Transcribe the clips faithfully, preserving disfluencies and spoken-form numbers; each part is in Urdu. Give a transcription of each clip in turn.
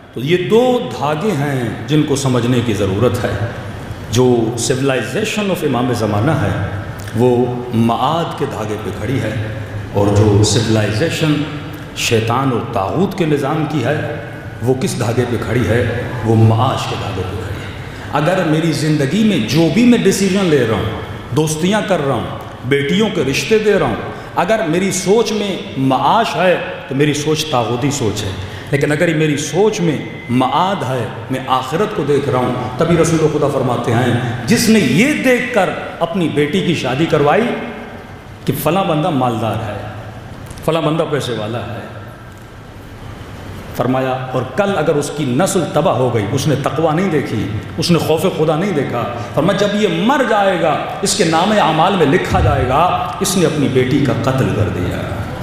تو یہ دو دھاگے ہیں جن کو سمجھنے کی ضرورت ہے. جو سویلائزیشن آف امام زمانہ ہے وہ معاد کے دھاگے پہ کھڑی ہے، اور جو سویلائزیشن شیطان اور طاغوت کے نظام کی ہے وہ کس دھاگے پہ کھڑی ہے؟ وہ معاش کے دھاگے پہ کھڑی ہے. اگر میری زندگی میں جو بھی میں ڈیسیجن لے رہا ہوں، دوستیاں کر رہا ہوں، بیٹیوں کے رشتے دے رہا ہوں، اگر میری سوچ میں معاش ہے تو میری سوچ طاغوتی سوچ ہے. لیکن اگر میری سوچ میں معاد ہے، میں آخرت کو دیکھ رہا ہوں، تبھی رسول خدا فرماتے ہیں جس نے یہ دیکھ کر اپنی بیٹی کی شادی کروائی کہ فلاں بندہ مالدار ہے، فلاں بندہ پیسے والا ہے، فرمایا اور کل اگر اس کی نسل تباہ ہو گئی، اس نے تقوی نہیں دیکھی، اس نے خوف خدا نہیں دیکھا، فرمایا جب یہ مر جائے گا اس کے نام اعمال میں لکھا جائے گا اس نے اپنی بیٹی کا قتل کر دیا.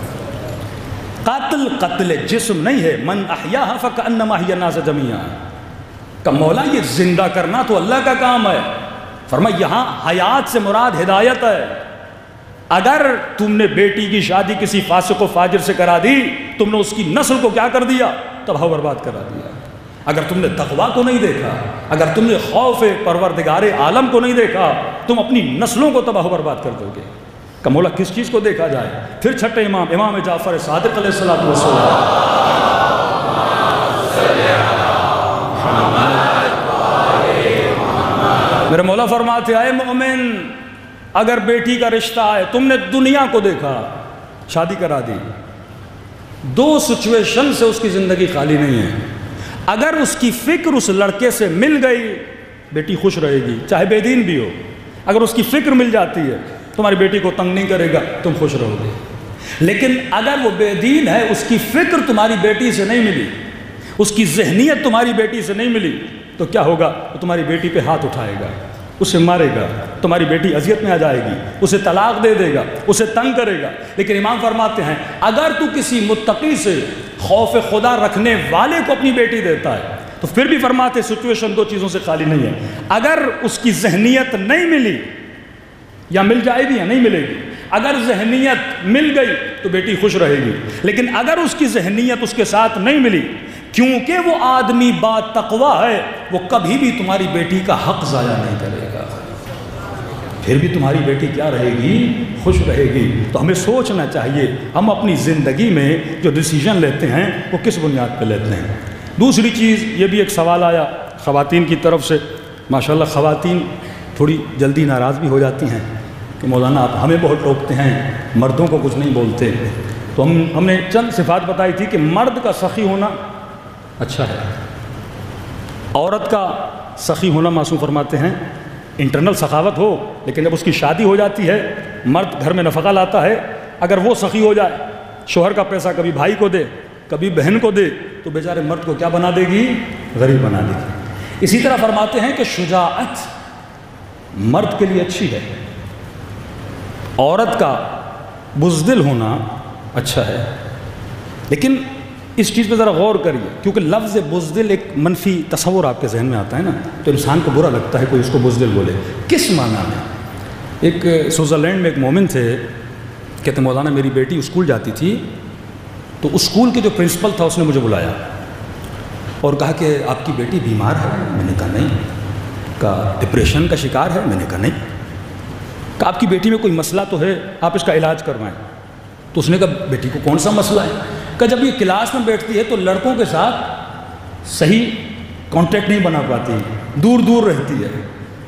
قاتل قتل جسم نہیں ہے، من احیاها فکأنما احیا الناس جميعا. کہ مولا یہ زندہ کرنا تو اللہ کا کام ہے. فرمایا یہاں حیات سے مراد ہدایت ہے. اگر تم نے بیٹی کی شادی کسی فاسق و فاجر سے کرا دی، تم نے اس کی نسل کو کیا کر دیا؟ تباہ و برباد کرا دیا. اگر تم نے تقویٰ کو نہیں دیکھا، اگر تم نے خوف پروردگار عالم کو نہیں دیکھا، تم اپنی نسلوں کو تباہ و برباد کر دو گے. کہ مولا کس چیز کو دیکھا جائے؟ پھر چھٹے امام امام جعفر صادق علیہ الصلوۃ والسلام، میرے مولا فرماتے آئے مومن اگر بیٹی کا رشتہ ہے، تم نے دنیا کو دیکھا، شادی کرا دی، دو سچویشن سے اس کی زندگی خالی نہیں ہے. اگر اس کی فکر اس لڑکے سے مل گئی بیٹی خوش رہے گی، چاہے بے دین بھی ہو. اگر اس کی فکر مل جاتی ہے تمہاری بیٹی کو تنگ نہیں کرے گا، تم خوش رہو گے. لیکن اگر وہ بے دین ہے، اس کی فکر تمہاری بیٹی سے نہیں ملی، اس کی ذہنیت تمہاری بیٹی سے نہیں ملی، تو کیا ہوگا؟ وہ تمہاری بیٹی پہ ہاتھ اٹھائے گا، اسے مارے گا، تمہاری بیٹی اذیت میں آ جائے گی، اسے طلاق دے دے گا، اسے تنگ کرے گا. لیکن امام فرماتے ہیں اگر تو کسی متقی سے خوف خدا رکھنے والے کو اپنی بیٹی دیتا ہے تو پھر بھی فرماتے سچویشن دو چیزوں سے خالی نہیں ہے. اگر اس کی ذہنیت نہیں ملی، یا مل جائے گی یا نہیں ملے گی. اگر ذہنیت مل گئی تو بیٹی خوش رہے گی، لیکن اگر اس کی ذہنیت اس کے ساتھ نہیں ملی، کیونکہ وہ آدمی با تقویٰ ہے، وہ کبھی بھی تمہاری بیٹی کا حق ضائع نہیں کرے گا، پھر بھی تمہاری بیٹی کیا رہے گی؟ خوش رہے گی. تو ہمیں سوچنا چاہیے ہم اپنی زندگی میں جو ڈیسیجن لیتے ہیں وہ کس بنیاد پہ لیتے ہیں. دوسری چیز یہ بھی ایک سوال آیا خواتین کی طرف سے. ماشاءاللہ خواتین تھوڑی جلدی ناراض بھی ہو جاتی ہیں کہ مولانا آپ ہمیں بہت ٹوکتے ہیں، مردوں کو کچھ نہیں بولتے. تو ہم ہم نے چند صفات بتائی تھی کہ مرد کا سخی ہونا اچھا ہے، عورت کا سخی ہونا معصوم فرماتے ہیں انٹرنل سخاوت ہو، لیکن جب اس کی شادی ہو جاتی ہے، مرد گھر میں نفقہ لاتا ہے، اگر وہ سخی ہو جائے، شوہر کا پیسہ کبھی بھائی کو دے کبھی بہن کو دے، تو بیچارے مرد کو کیا بنا دے گی؟ غریب بنا دے گی. اسی طرح فرماتے ہیں کہ شجاعت مرد کے لیے اچھی ہے، عورت کا بزدل ہونا اچھا ہے. لیکن اس چیز پہ ذرا غور کریے، کیونکہ لفظ بزدل ایک منفی تصور آپ کے ذہن میں آتا ہے نا، تو انسان کو برا لگتا ہے کوئی اس کو بزدل بولے. کس معنی میں؟ ایک سوئٹزرلینڈ میں ایک مومن تھے، کہتے مولانا میری بیٹی اسکول جاتی تھی تو اسکول کے جو پرنسپل تھا اس نے مجھے بلایا اور کہا کہ آپ کی بیٹی بیمار ہے. میں نے کہا نہیں. کہا ڈپریشن کا شکار ہے؟ میں نے کہا نہیں. کہ آپ کی بیٹی میں کوئی مسئلہ تو ہے، آپ اس کا علاج کروائیں. تو اس نے کہا بیٹی کو کون سا مسئلہ ہے؟ کہ جب یہ کلاس میں بیٹھتی ہے تو لڑکوں کے ساتھ صحیح کانٹیکٹ نہیں بنا پاتی، دور دور رہتی ہے.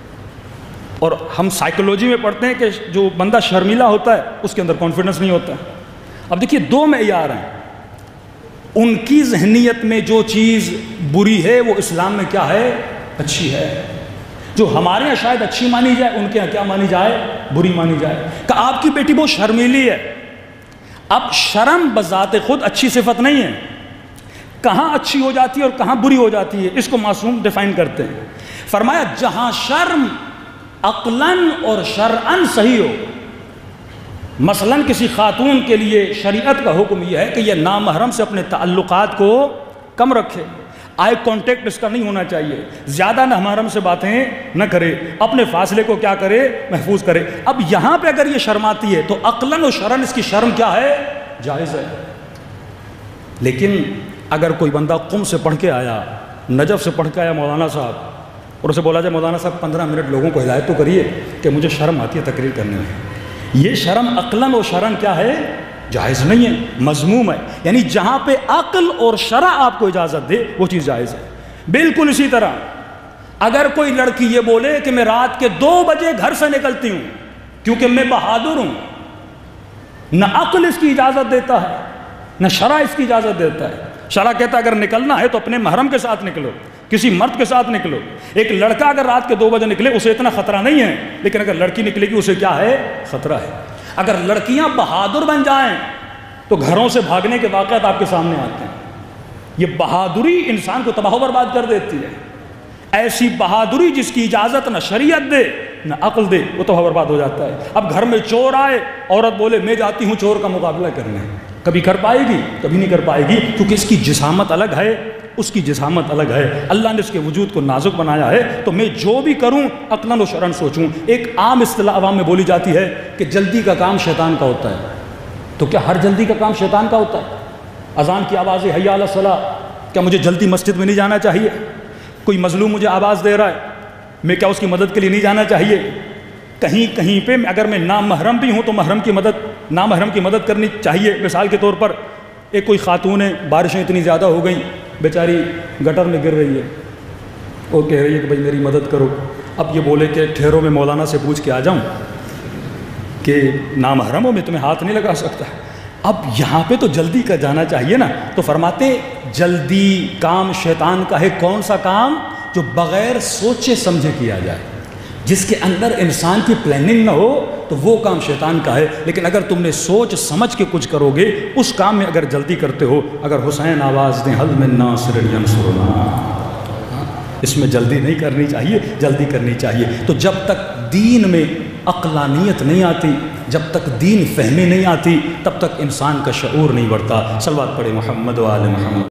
اور ہم سائیکولوجی میں پڑھتے ہیں کہ جو بندہ شرمیلا ہوتا ہے اس کے اندر کانفیڈنس نہیں ہوتا. اب دیکھیے دو معیار ہیں، ان کی ذہنیت میں جو چیز بری ہے وہ اسلام میں کیا ہے؟ اچھی ہے. جو ہمارے یہاں شاید اچھی مانی جائے ان کے یہاں کیا مانی جائے؟ بری مانی جائے. کہ آپ کی بیٹی بہت شرمیلی ہے. اب شرم بذات خود اچھی صفت نہیں ہے، کہاں اچھی ہو جاتی ہے اور کہاں بری ہو جاتی ہے اس کو معصوم ڈیفائن کرتے ہیں. فرمایا جہاں شرم عقلاً اور شرعاً صحیح ہو، مثلاً کسی خاتون کے لیے شریعت کا حکم یہ ہے کہ یہ نامحرم سے اپنے تعلقات کو کم رکھے، آئی کانٹیکٹ اس کا نہیں ہونا چاہیے، زیادہ نامحرم سے باتیں نہ کرے، اپنے فاصلے کو کیا کرے؟ محفوظ کرے. اب یہاں پہ اگر یہ شرماتی ہے تو عقلاً و شرعاً اس کی شرم کیا ہے؟ جائز ہے. لیکن اگر کوئی بندہ قم سے پڑھ کے آیا، نجف سے پڑھ کے آیا مولانا صاحب، اور اسے بولا جائے مولانا صاحب پندرہ منٹ لوگوں کو ہدایت تو کریے کہ مجھے شرم آتی ہے تقریر کرنے میں، یہ شرم عقلاً و شرعاً کیا ہے؟ جائز نہیں ہے، مذموم ہے۔ یعنی جہاں پہ عقل اور شرع آپ کو اجازت دے وہ چیز جائز ہے۔ بالکل اسی طرح اگر کوئی لڑکی یہ بولے کہ میں رات کے دو بجے گھر سے نکلتی ہوں کیونکہ میں بہادر ہوں، نہ عقل اس کی اجازت دیتا ہے نہ شرع اس کی اجازت دیتا ہے۔ شرع کہتا ہے اگر نکلنا ہے تو اپنے محرم کے ساتھ نکلو، کسی مرد کے ساتھ نکلو۔ ایک لڑکا اگر رات کے دو بجے نکلے اسے اتنا خطرہ نہیں ہے، لیکن اگر لڑکی نکلے گی اسے کیا ہے؟ خطرہ ہے۔ اگر لڑکیاں بہادر بن جائیں تو گھروں سے بھاگنے کے واقعات آپ کے سامنے آتے ہیں۔ یہ بہادری انسان کو تباہ و برباد کر دیتی ہے۔ ایسی بہادری جس کی اجازت نہ شریعت دے نہ عقل دے، وہ تباہ و برباد ہو جاتا ہے۔ اب گھر میں چور آئے، عورت بولے میں جاتی ہوں چور کا مقابلہ کرنے، کبھی کر پائے گی؟ کبھی نہیں کر پائے گی، کیونکہ اس کی جسامت الگ ہے، اس کی جسامت الگ ہے۔ اللہ نے اس کے وجود کو نازک بنایا ہے، تو میں جو بھی کروں عقلاً و شرعاً سوچوں۔ ایک عام اصطلاح عوام میں بولی جاتی ہے کہ جلدی کا کام شیطان کا ہوتا ہے، تو کیا ہر جلدی کا کام شیطان کا ہوتا ہے؟ اذان کی آواز ہے حی علی الصلاۃ، کیا مجھے جلدی مسجد میں نہیں جانا چاہیے؟ کوئی مظلوم مجھے آواز دے رہا ہے، میں کیا اس کی مدد کے لیے نہیں جانا چاہیے؟ کہیں کہیں پہ اگر میں نامحرم بھی ہوں تو محرم کی مدد نامحرم کی مدد کرنی چاہیے۔ مثال کے طور پر ایک کوئی خاتون ہے، بارشیں اتنی زیادہ ہو گئیں، بیچاری گٹر میں گر رہی ہے، وہ کہہ رہی ہے کہ بھائی میری مدد کرو۔ اب یہ بولے کہ ٹھہرو میں مولانا سے پوچھ کے آ جاؤں کہ نامحرم ہو، میں تمہیں ہاتھ نہیں لگا سکتا۔ اب یہاں پہ تو جلدی کا جانا چاہیے نا، تو فرماتے جلدی کام شیطان کا ہے۔ کون سا کام؟ جو بغیر سوچے سمجھے کیا جائے، جس کے اندر انسان کی پلاننگ نہ ہو، تو وہ کام شیطان کا ہے۔ لیکن اگر تم نے سوچ سمجھ کے کچھ کرو گے، اس کام میں اگر جلدی کرتے ہو، اگر حسین آواز دیں حل من ناصر ینصرنا، اس میں جلدی نہیں کرنی چاہیے، جلدی کرنی چاہیے۔ تو جب تک دین میں عقلانیت نہیں آتی، جب تک دین فہمی نہیں آتی، تب تک انسان کا شعور نہیں بڑھتا۔ صلوات پڑھے محمد و آل محمد۔